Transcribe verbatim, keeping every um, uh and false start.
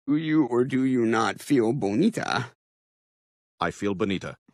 Do you or do you not feel Bonita? I feel Bonita.